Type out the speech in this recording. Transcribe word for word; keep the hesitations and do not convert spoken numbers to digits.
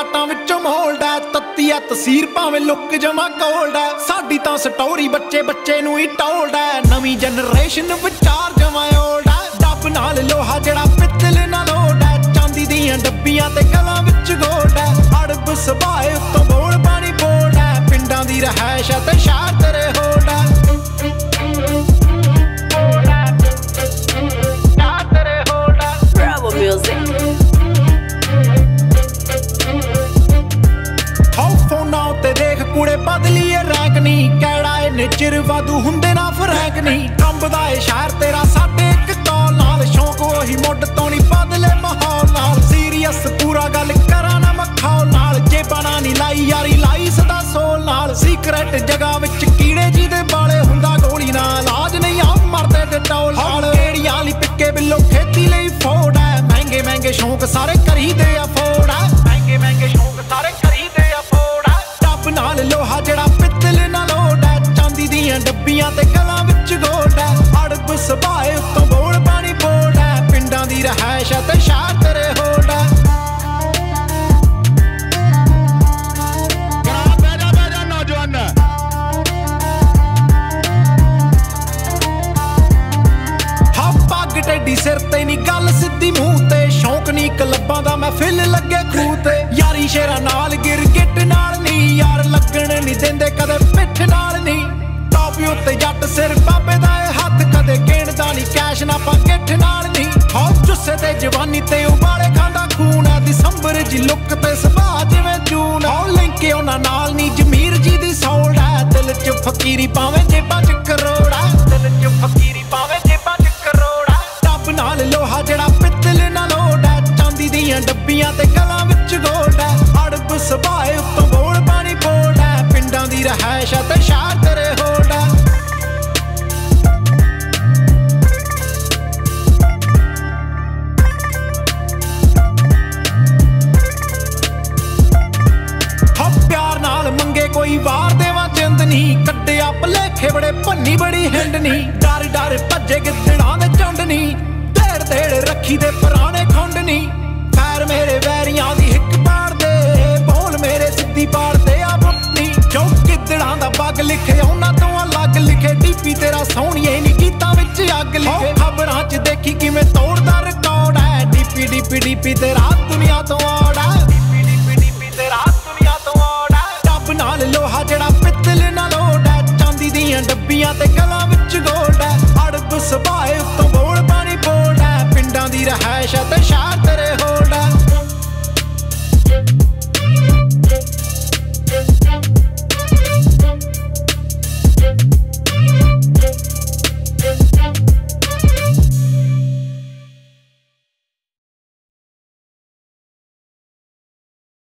ਜਾਟਾਂ ਵਿੱਚੋਂ ਮੋਲਡ ਐ, ਤੱਤੀ ਐ ਤਸੀਰ ਭਾਵੇਂ ਲੁੱਕ ਜਮਾ ਕੋਲਡ ਐ। ਸਾਡੀ ਤਾਂ ਸਟੋਰੀ ਬੱਚੇ ਬੱਚੇ ਨੂੰ ਹੀ ਟੋਲਡ ਐ, ਨਵੀਂ ਜਨਰੇਸ਼ਨ ਵਿਚਾਰ ਜਮਾ ਓਲਡ ਐ। ਡੱਬ ਨਾਲ ਲੋਹਾ ਜਿਹੜਾ ਪਿੱਤਲ ਨਾਲ ਲੋਡ ਐ, ਚਾਂਦੀ ਦੀਆਂ ਡੱਬੀਆਂ ਤੇ ਗਲਾਂ ਵਿੱਚ ਗੋਲਡ ਐ। ਅੜਬ ਸੁਭਾਏ ਉੱਤੋਂ ਬੋਲ ਪਾਣੀ ਬੋਲਡ ਐ, ਪਿੰਡਾਂ ਦੀ ਰਹਿائش ਐ ਤੇ ਸ਼ਹਿਰ ਤੇਰੇ ਹੋਲਡ ਐ। ਬਦਲੀਏ ਰੈਂਕ ਨੀ ਕਿਹੜਾ ਏ ਨੇਚਰ ਵਾਧੂ ਹੁੰਦੇ ਨਾ ਫਰੈਂਕ ਨੀ। ਕੰਬਦਾ ਏ ਸ਼ਹਿਰ ਤੇਰਾ ਸਾਡੇ ਇੱਕ ਕਾਲ ਨਾਲ, ਸ਼ੌਂਕ ਉਹੀ ਮੁੱਢ ਤੋਂ ਨੀ ਬਦਲੇ ਮਾਹੌਲ ਨਾਲ। ਸੀਰੀਅਸ ਪੂਰਾ ਗੱਲ ਕਰਾਂ ਨਾ ਮਖੌਲ ਨਾਲ, ਜੇਬਾਂ ਨਾਲ ਨੀ ਲਾਈ ਯਾਰੀ ਲਾਈ ਸਦਾ ਸੋਲ ਨਾਲ। ਸੀਕਰੇਟ ਜਗ੍ਹਾ ਵਿੱਚ ਕੀੜੇ ਜਿਹਦੇ ਬਾਲੇ ਹੁੰਦਾ ਗੋਲੀ ਨਾਲ, ਇਲਾਜ ਨਹੀਂ ਆ ਮਰਦੇ ਤੇ ਟੌਲ ਨਾਲ। ਕਿਹੜੀਆਂ ਲਈ ਪਿੱਕੇ ਬਿੱਲੋ ਖੇਤੀ ਲਈ ਫੋੜ ਐ, ਮਹਿੰਗੇ ਮਹਿੰਗੇ ਸ਼ੌਂਕ ਸਾਰੇ ਕਰੀਦੇ ਅਫੋਰਡ ਐ, ਮਹਿੰਗੇ ਮਹਿੰਗੇ ਸ਼ੌਂਕ ਸਾਰੇ ਕਰੀਦੇ ਅਫੋਰਡ ਐ। ਡੱਬ ਨਾਲ ਲੋਹਾ ਜਿਹੜਾ ਪਿੱਤਲ ਨਾਲ ਲੋਡ ਐ, ਚਾਂਦੀ ਦੀਆਂ ਡੱਬੀਆਂ ਤੇ ਗਲਾਂ ਵਿੱਚ ਗੋਲਡ ਐ। ਅੜਬ ਸੁਭਾਏ ਉੱਤੋਂ ਬੋਲ ਪਾਣੀ ਬੋਲਡ ਐ, ਪਿੰਡਾਂ ਦੀ ਰਹਿائش ਐ ਤੇ ਸ਼ਹਿਰ ਤੇਰੇ ਹੋਲਡ ਐ। ਟੇਡੀ ਸਿਰ ਤੇ ਨੀ ਗੱਲ ਸਿੱਧੀ ਮੂੰਹ ਤੇ, ਸ਼ੌਂਕ ਨੀ ਕਲੱਬਾਂ ਦਾ ਮਹਿਫਿਲ ਲੱਗੇ ਖੂਹ ਤੇ। ਯਾਰੀ ਸ਼ੇਰਾਂ ਨਾਲ ਗਿਰਗਿੱਟ ਨਾਲ ਨੀ, ਯਾਰ ਲੱਗਣ ਨੀ ਦਿੰਦੇ ਕਦੇ ਪਿੱਠ ਨਾਲ ਨੀ। ਟੌਪ ਉੱਤੇ ਜੱਟ ਸਿਰ ਬਾਬੇ ਦਾ ਏ ਹੱਥ, ਕਦੇ ਗਿਣਦਾ ਨੀ ਕੈਸ਼ ਨਾ ਪਾਕਿਟ ਨਾਲ ਨੀ। ਹੌ ਜੁੱਸੇ ਤੇ ਜਵਾਨੀ ਤੇ ਉਬਾਲੇ ਖਾਂਦਾ ਖੂਨ ਐ, ਦਸੰਬਰ ਜੀ ਲੁੱਕ ਤੇ ਸੁਭਾਅ ਜਿਵੇਂ ਜੂਨ। ਹੌ ਲਿੰਕੇ ਉਹਨਾਂ ਨਾਲ ਨੀ ਜਮੀਰ ਜੀ ਦੀ ਸੌਲਡ ਐ, ਦਿਲ ਚ ਫਕੀਰੀ ਪਾਵੇਂ ਜੇਬਾਂ ਚ ਕਰੋੜ ਐ, ਦਿਲ ਚ ਫਕੀਰੀ ਪਾਵੇਂ ਜੇਬਾਂ ਚ ਕਰੋੜ ਐ। ਨਾਲ ਲੋਹਾ ਜਿਹੜਾ ਪਿੱਤਲ ਨਾਲ ਲੋਡ ਐ, ਚਾਂਦੀ ਦੀਆਂ ਡੱਬੀਆਂ ਤੇ ਗਲਾਂ ਵਿੱਚ ਗੋਲਡ ਐ। ਅੜਬ ਸੁਭਾਏ ਉੱਤੋਂ ਬੋਲ ਪਾਣੀ ਬੋਲਡ ਐ, ਪਿੰਡਾਂ ਦੀ ਰਹਿائش ਐ ਤੇ ਸ਼ਹਿਰ ਤੇਰੇ ਹੋਲਡ ਐ। ਹ ਪਿਆਰ ਨਾਲ ਮੰਗੇ ਕੋਈ ਵਾਰ ਦੇਵਾਂ ਜਿੰਦ ਨੀ, ਕੱਢਿਆ ਭਲੇਖੇ ਬੜੇ ਭੰਨੀ ਬੜੀ ਹਿੰਡ ਨੀ। ਡਰ ਡਰ ਭੱਜੇ ਗਿੱਦੜਾਂ ਦੇ ਝੁੰਡ ਨੀ, ਤੇੜ ਰੱਖੀ ਦੇ ਪੁਰਾਣੇ ਖੁੰਡ ਨੀ। ਫੈਰ ਮੇਰੇ ਵੈਰੀਆਂ ਦੀ ਹਿੱਕ ਪਾੜਦੇ, ਬੋਲ ਮੇਰੇ ਸਿੱਧੀ ਪਾੜਦੇ ਆ ਬੁੱਟਨੀ। ਜੋ ਗਿੱਦੜਾਂ ਦਾ ਬੱਗ ਲਿਖੇ ਉਹਨਾਂ ਤੋਂ ਅਲੱਗ ਲਿਖੇ, ਡੀਪੀ ਤੇਰਾ ਸੋਹਣੀਏ ਨੀ ਗੀਤਾਂ ਵਿੱਚ ਅੱਗ ਲਿਖੇ। ਖਬਰਾਂ ਚ ਦੇਖੀ ਕਿਵੇਂ ਤੋੜਦਾ ਰਿਕਾਰਡ ਐ, ਡੀਪੀ ਡੀਪੀ ਡੀਪੀ ਤੇਰਾ ਦੁਨੀਆ ਤੋਂ ਆੜ ਐ, ਡੀਪੀ ਡੀਪੀ ਡੀਪੀ ਤੇਰਾ ਦੁਨੀਆ ਤੋਂ ਆੜ ਐ। ਡੱਬ ਨਾਲ ਲੋਹਾ ਜਿਹੜਾ ਪਿੱਤਲ ਨਾਲ ਲੋਡ ਐ, ਚਾਂਦੀ ਦੀਆਂ ਡੱਬੀਆਂ ਤੇ ਗਲਾਂ ਵਿੱਚ ਗੋਲਡ ਐ। ਅੜਬ ਸੁਭਾਏ ਉੱਤੋਂ ਬੋਲ ਪਾਣੀ ਬੋਲਡ ਐ, ਪਿੰਡਾਂ ਦੀ ਰਹਿائش ਐ ਤੇ ਸ਼ਹਿਰ ਤੇਰੇ ਹੋਲਡ